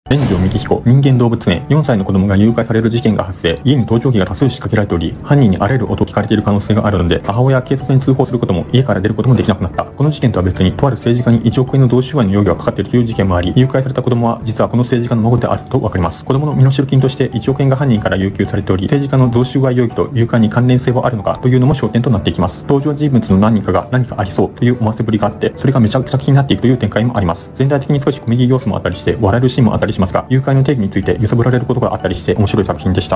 連城幹彦、人間動物園、4歳の子供が誘拐される事件が発生、家に盗聴器が多数仕掛けられており、犯人にあらゆる音を聞かれている可能性があるので、母親や警察に通報することも、家から出ることもできなくなった。この事件とは別に、とある政治家に1億円の贈収賄の容疑がかかっているという事件もあり、誘拐された子供は、実はこの政治家の孫であるとわかります。子供の身代金として1億円が犯人から要求されており、政治家の贈収賄容疑と誘拐に関連性はあるのかというのも焦点となっていきます。登場人物の何人かが何かありそうという思わせぶりがあって、それがめちゃくちゃ気になっていくという展開もあります。全体的に少しコメディ要素もあったりして、笑えるシーンもあったりしますが、誘拐の定義について揺さぶられることがあったりして面白い作品でした。